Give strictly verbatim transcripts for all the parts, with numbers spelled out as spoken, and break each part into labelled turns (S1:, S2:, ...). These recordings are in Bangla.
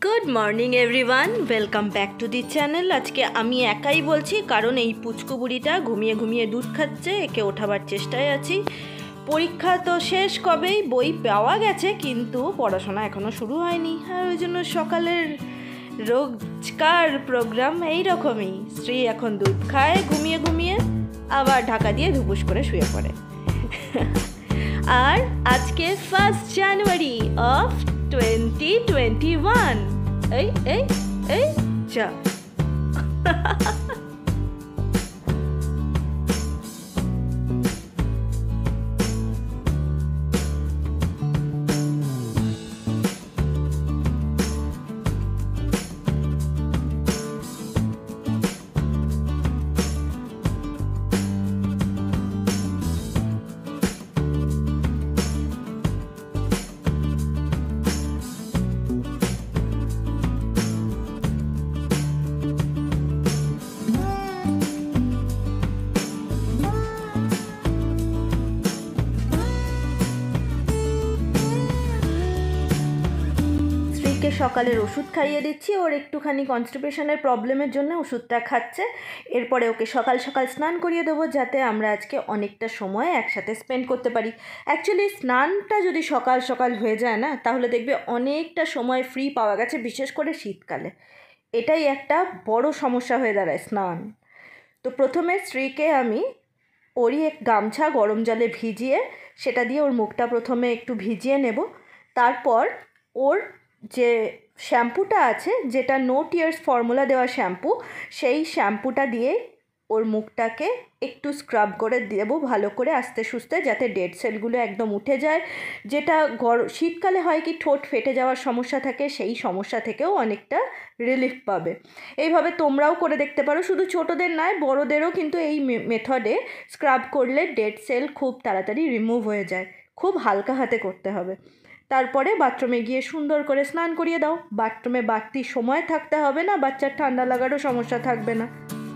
S1: Good morning everyone, welcome back to the channel. আজকে আমি একাই বলছি কারণ এই পুচকু বুড়িটা ঘুমিয়ে ঘুমিয়ে দুধ খাচ্ছে, একে ওঠাবার চেষ্টায় আছি। পরীক্ষা তো শেষ কবেই, বই পাওয়া গেছে কিন্তু পড়াশোনা এখনও শুরু হয়নি, আর ওই জন্য সকালের রোজকার প্রোগ্রাম এইরকমই। শ্রী এখন দুধ খায় ঘুমিয়ে ঘুমিয়ে, আবার ঢাকা দিয়ে ধুপুস করে শুয়ে পড়ে। আর আজকে first January of twenty twenty one. এই এই এই যা সকালের ওষুধ খাইয়ে দিচ্ছি, ওর একটুখানি কনস্টিপেশনের প্রবলেমের জন্য ওষুধটা খাচ্ছে। এরপরে ওকে সকাল সকাল স্নান করিয়ে দেবো, যাতে আমরা আজকে অনেকটা সময় একসাথে স্পেন্ড করতে পারি। অ্যাকচুয়ালি স্নানটা যদি সকাল সকাল হয়ে যায় না, তাহলে দেখবে অনেকটা সময় ফ্রি পাওয়া গেছে, বিশেষ করে শীতকালে। এটাই একটা বড় সমস্যা হয়ে দাঁড়ায় স্নান। তো প্রথমে স্ত্রীকে আমি ওরই এক গামছা গরম জলে ভিজিয়ে সেটা দিয়ে ওর মুখটা প্রথমে একটু ভিজিয়ে নেব। তারপর ওর যে শ্যাম্পুটা আছে, যেটা নো টিয়ার্স ফর্মুলা দেওয়া শ্যাম্পু, সেই শ্যাম্পুটা দিয়ে ওর মুখটাকে একটু স্ক্রাব করে দেবো ভালো করে আস্তে সুস্তে, যাতে ডেড সেলগুলো একদম উঠে যায়। যেটা গরম শীতকালে হয় কি ঠোঁট ফেটে যাওয়ার সমস্যা থাকে, সেই সমস্যা থেকেও অনেকটা রিলিফ পাবে। এইভাবে তোমরাও করে দেখতে পারো, শুধু ছোটোদের নয় বড়োদেরও কিন্তু এই মেথডে স্ক্রাব করলে ডেড সেল খুব তাড়াতাড়ি রিমুভ হয়ে যায়। খুব হালকা হাতে করতে হবে। তারপরে বাথরুমে গিয়ে সুন্দর করে স্নান করিয়ে দাও। বাথরুমে বাড়তি সময় থাকতে হবে না, বাচ্চার ঠান্ডা লাগারও সমস্যা থাকবে না।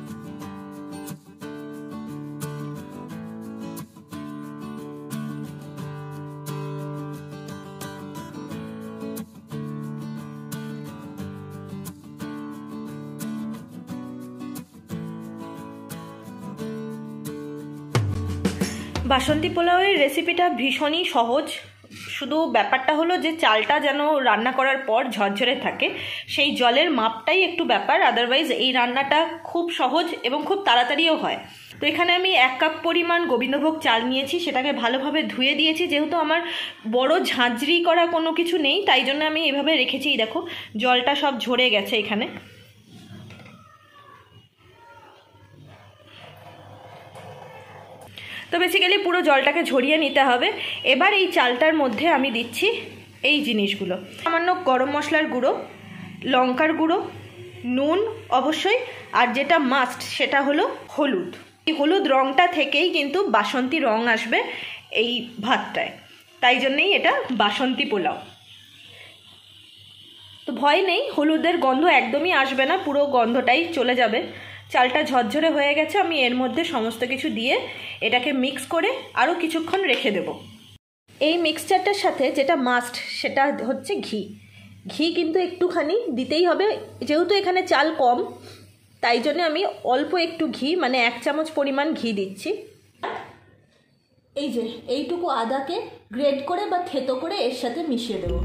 S1: বাসন্তী পোলাওয়ের রেসিপিটা ভীষণই সহজ, শুধু ব্যাপারটা হলো যে চালটা যেন রান্না করার পর ঝরঝরে থাকে, সেই জলের মাপটাই একটু ব্যাপার। আদারওয়াইজ এই রান্নাটা খুব সহজ এবং খুব তাড়াতাড়িও হয়। তো এখানে আমি এক কাপ পরিমাণ গোবিন্দভোগ চাল নিয়েছি, সেটাকে ভালোভাবে ধুয়ে দিয়েছি। যেহেতু আমার বড় ঝাঁঝরি করা কোনো কিছু নেই, তাই জন্য আমি এভাবে রেখেছি। দেখো জলটা সব ঝরে গেছে এখানে। তো বেসিক্যালি পুরো জলটাকে ঝরিয়ে নিতে হবে। এবার এই চালটার মধ্যে আমি দিচ্ছি এই জিনিসগুলো: সামান্য গরম মশলার গুঁড়ো, লঙ্কার গুঁড়ো, নুন অবশ্যই, আর যেটা মাস্ট সেটা হলো হলুদ। এই হলুদ রঙটা থেকেই কিন্তু বাসন্তী রং আসবে এই ভাতটায়, তাই জন্যেই এটা বাসন্তী পোলাও। তো ভয় নেই, হলুদের গন্ধ একদমই আসবে না, পুরো গন্ধটাই চলে যাবে। চালটা ঝরঝরে হয়ে গেছে, আমি এর মধ্যে সমস্ত কিছু দিয়ে এটাকে মিক্স করে আরও কিছুক্ষণ রেখে দেব। এই মিক্সচারটার সাথে যেটা মাস্ট সেটা হচ্ছে ঘি। ঘি কিন্তু একটুখানি দিতেই হবে, যেহেতু এখানে চাল কম, তাই জন্য আমি অল্প একটু ঘি, মানে এক চামচ পরিমাণ ঘি দিচ্ছি। এই যে এইটুকু আদাকে গ্রেড করে বা থেতো করে এর সাথে মিশিয়ে দেবো।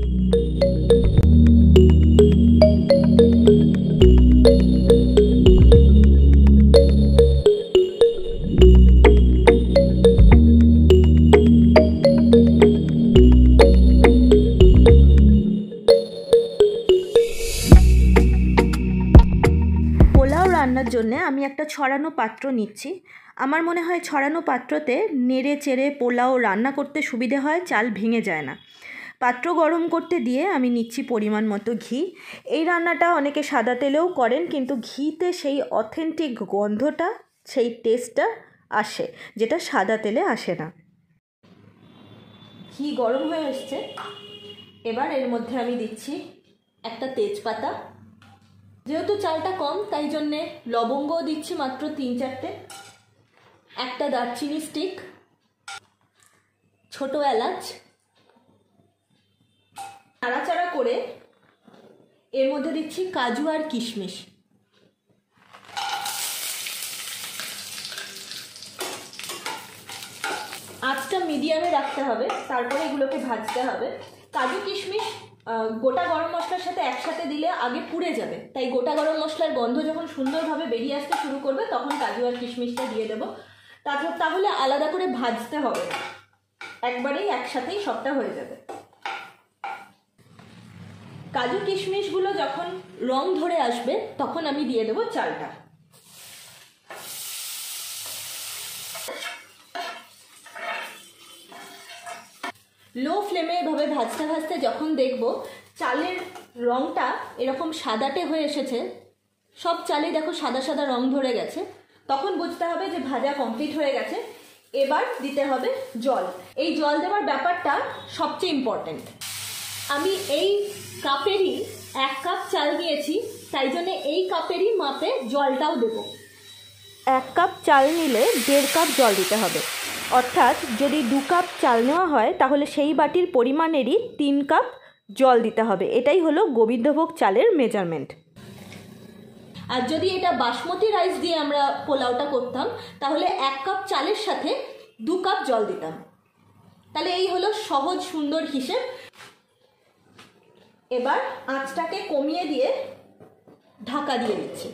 S1: রান্নার জন্যে আমি একটা ছড়ানো পাত্র নিচ্ছি। আমার মনে হয় ছড়ানো পাত্রতে নেড়ে চেড়ে পোলাও রান্না করতে সুবিধে হয়, চাল ভেঙে যায় না। পাত্র গরম করতে দিয়ে আমি নিচ্ছি পরিমাণ মতো ঘি। এই রান্নাটা অনেকে সাদা তেলেও করেন, কিন্তু ঘিতে সেই অথেন্টিক গন্ধটা, সেই টেস্টটা আসে, যেটা সাদা তেলে আসে না। ঘি গরম হয়ে এসছে, এবার এর মধ্যে আমি দিচ্ছি একটা তেজপাতা। যেহেতু চালটা কম তাই জন্যে লবঙ্গও দিচ্ছি মাত্র তিন চারটে, একটা দারচিনি স্টিক, ছোট এলাচ, নাড়াচাড়া করে এর মধ্যে দিচ্ছি কাজু আর কিশমিশ। আঁচটা মিডিয়ামে রাখতে হবে, তারপরে এগুলোকে ভাজতে হবে। কাজু কিশমিশ গোটা গরম মশলার সাথে একসাথে দিলে আগে পুড়ে যাবে, তাই গোটা গরম মশলার গন্ধ যখন সুন্দরভাবে বেরিয়ে আসতে শুরু করবে তখন কাজু আর কিশমিশটা দিয়ে দেবো। তারপর তাহলে আলাদা করে ভাজতে হবে না, একবারেই একসাথেই সবটা হয়ে যাবে। কাজু কিশমিশগুলো যখন রং ধরে আসবে তখন আমি দিয়ে দেবো চালটা। লো ফ্লেমে এভাবে ভাজতে ভাজতে যখন দেখব চালের রংটা এরকম সাদাটে হয়ে এসেছে, সব চালে দেখো সাদা সাদা রং ধরে গেছে, তখন বুঝতে হবে যে ভাজা কমপ্লিট হয়ে গেছে। এবার দিতে হবে জল। এই জল দেওয়ার ব্যাপারটা সবচেয়ে ইম্পর্ট্যান্ট। আমি এই কাপেরই এক কাপ চাল নিয়েছি, তাই জন্য এই কাপেরই মাপে জলটাও দেবো। এক কাপ চাল নিলে দেড় কাপ জল দিতে হবে, অর্থাৎ যদি দু কাপ চাল নেওয়া হয় তাহলে সেই বাটির পরিমাণেরই তিন কাপ জল দিতে হবে। এটাই হলো গোবিন্দভোগ চালের মেজারমেন্ট। আর যদি এটা বাসমতি রাইস দিয়ে আমরা পোলাওটা করতাম তাহলে এক কাপ চালের সাথে দু কাপ জল দিতাম। তাহলে এই হলো সহজ সুন্দর হিসেব। এবার আঁচটাকে কমিয়ে দিয়ে ঢাকা দিয়ে দিচ্ছি।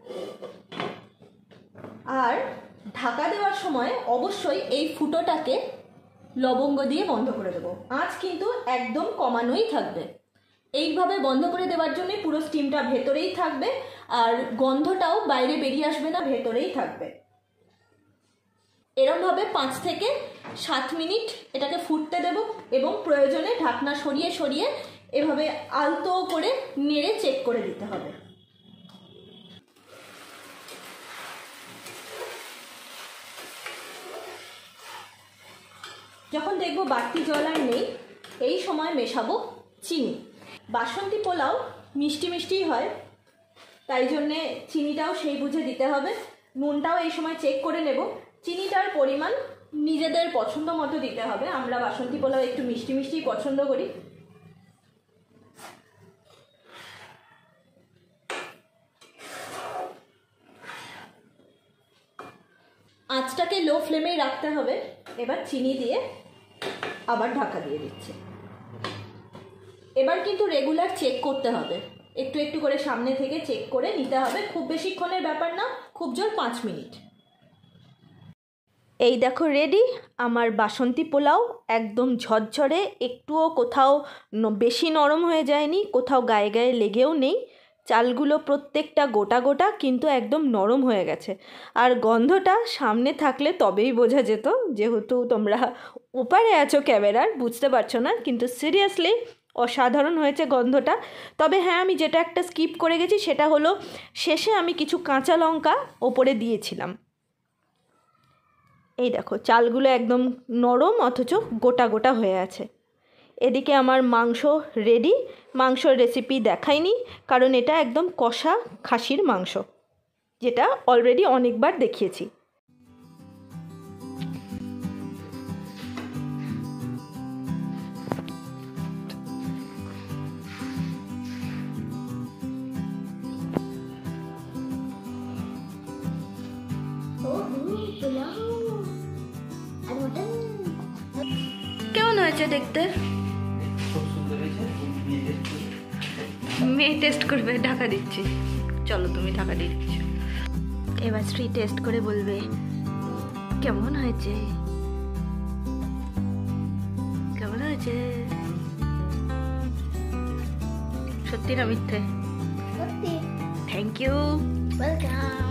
S1: আর ঢাকা দেওয়ার সময় অবশ্যই এই ফুটোটাকে লবঙ্গ দিয়ে বন্ধ করে দেবো। আঁচ কিন্তু একদম কমানোই থাকবে। এইভাবে বন্ধ করে দেওয়ার জন্য পুরো স্টিমটা ভেতরেই থাকবে আর গন্ধটাও বাইরে বেরিয়ে আসবে না, ভেতরেই থাকবে। এরমভাবে পাঁচ থেকে সাত মিনিট এটাকে ফুটতে দেব এবং প্রয়োজনে ঢাকনা সরিয়ে সরিয়ে এভাবে আলতো করে নেড়ে চেক করে দিতে হবে। যখন দেখব বাড়তি জল আর নেই, এই সময় মেশাবো চিনি। বাসন্তী পোলাও মিষ্টি মিষ্টিই হয়, তাই জন্যে চিনিটাও সেই বুঝে দিতে হবে। নুনটাও এই সময় চেক করে নেব। চিনিটার পরিমাণ নিজেদের পছন্দ মতো দিতে হবে। আমরা বাসন্তী পোলাও একটু মিষ্টি মিষ্টি পছন্দ করি। আঁচটাকে লো ফ্লেমেই রাখতে হবে। এবার চিনি দিয়ে আবার ঢাকা দিয়ে দিচ্ছি। এবার কিন্তু রেগুলার চেক করতে হবে, একটু একটু করে সামনে থেকে চেক করে নিতে হবে। খুব বেশিক্ষণের ব্যাপার না, খুব জোর পাঁচ মিনিট। এই দেখো রেডি আমার বাসন্তী পোলাও, একদম ঝরঝরে, একটুও কোথাও বেশি নরম হয়ে যায়নি, কোথাও গায়ে গায়ে লেগেও নেই। চালগুলো প্রত্যেকটা গোটা গোটা কিন্তু একদম নরম হয়ে গেছে। আর গন্ধটা সামনে থাকলে তবেই বোঝা যেত, যেহেতু তোমরা ওপারে আছো ক্যামেরার, বুঝতে পারছো না, কিন্তু সিরিয়াসলি অসাধারণ হয়েছে গন্ধটা। তবে হ্যাঁ, আমি যেটা একটা স্কিপ করে গেছি সেটা হলো শেষে আমি কিছু কাঁচা লঙ্কা ওপরে দিয়েছিলাম। এই দেখো চালগুলো একদম নরম অথচ গোটা গোটা হয়ে আছে। এদিকে আমার মাংস রেডি। মাংসর রেসিপি দেখাইনি কারণ এটা একদম কষা খাসির মাংস, যেটা অলরেডি অনেকবার দেখিয়েছি। কেমন হয়েছে দেখতে? মেয়ে টেস্ট করবে, ঢাকা দিচ্ছি। চলো তুমি ঢাকা দিয়ে দিচ্ছ। এবার শ্রী টেস্ট করে বলবে কেমন হয়েছে, কেমন হয়েছে। সত্যি না মিথ্যে? সত্যি। Thank you, welcome.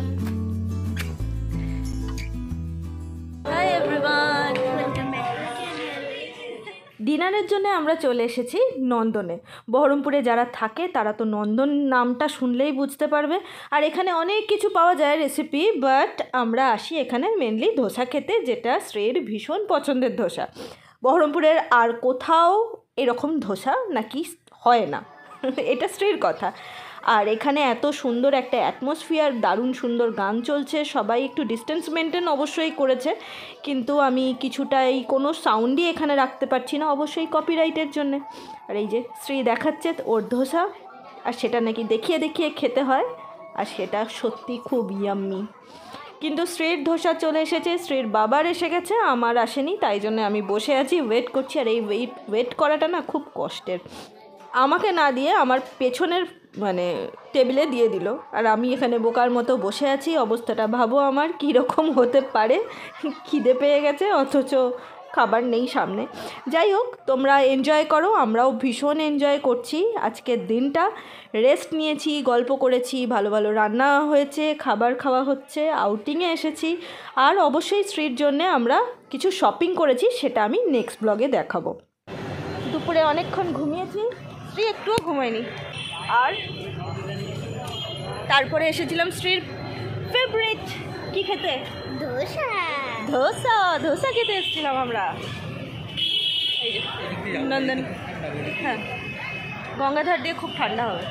S1: Hi everyone, welcome back. ডিনারের জন্য আমরা চলে এসেছি নন্দনে। বহরমপুরে যারা থাকে তারা তো নন্দন নামটা শুনলেই বুঝতে পারবে। আর এখানে অনেক কিছু পাওয়া যায় রেসিপি, বাট আমরা আসি এখানে মেনলি ধোসা খেতে, যেটা শ্রেয়ের ভীষণ পছন্দের ধোসা। বহরমপুরের আর কোথাও এরকম ধোসা নাকি হয় না, এটা শ্রেয়ের কথা। আর এখানে এত সুন্দর একটা অ্যাটমসফিয়ার, দারুণ সুন্দর গান চলছে, সবাই একটু ডিস্টেন্স মেনটেন অবশ্যই করেছে, কিন্তু আমি কিছুটাই কোনো সাউন্ডই এখানে রাখতে পারছি না, অবশ্যই কপিরাইটের জন্যে। আর এই যে শ্রী দেখাচ্ছে ওর ধোসা, আর সেটা নাকি দেখিয়ে দেখিয়ে খেতে হয়, আর সেটা সত্যি খুব ইয়াম্মি। কিন্তু স্ট্রিট ধোসা চলে এসেছে, স্ট্রিট বাবার এসে গেছে, আমার আসেনি, তাই জন্য আমি বসে আছি ওয়েট করছি। আর এই ওয়েট ওয়েট করাটা না খুব কষ্টের। আমাকে না দিয়ে আমার পেছনের মানে টেবিলে দিয়ে দিল, আর আমি এখানে বোকার মতো বসে আছি। অবস্থাটা ভাবো আমার কীরকম হতে পারে, খিদে পেয়ে গেছে অথচ খাবার নেই সামনে। যাই হোক, তোমরা এনজয় করো, আমরাও ভীষণ এনজয় করছি আজকের দিনটা। রেস্ট নিয়েছি, গল্প করেছি, ভালো ভালো রান্না হয়েছে, খাবার খাওয়া হচ্ছে, আউটিংয়ে এসেছি, আর অবশ্যই স্ট্রিট জন্যে আমরা কিছু শপিং করেছি, সেটা আমি নেক্সট ব্লগে দেখাবো। দুপুরে অনেকক্ষণ ঘুমিয়েছি, স্ত্রী একটুও ঘুমায়নি। আর তারপরে এসেছিলাম স্ত্রীর ফেভারিট কি খেতে,
S2: ধোসা
S1: ধোসা ধোসা খেতে এসেছিলাম আমরা। এই যে নন্দন, হ্যাঁ গঙ্গাধার দিয়ে খুব ঠান্ডা হবে।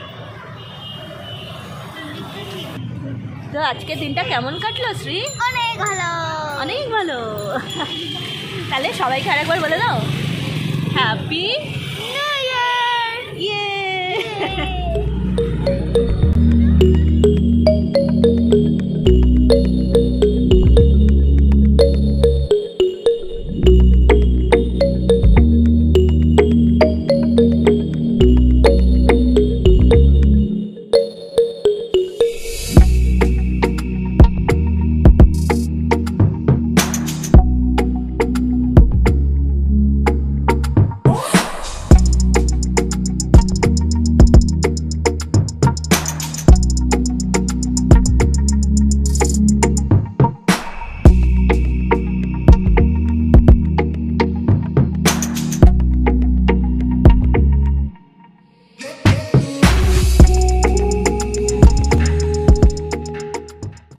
S1: তো আজকের দিনটা কেমন কাটলো শ্রী?
S2: অনেক ভালো,
S1: অনেক ভালো। তাহলে সবাইকে আরেকবার বলে দাও হ্যাপি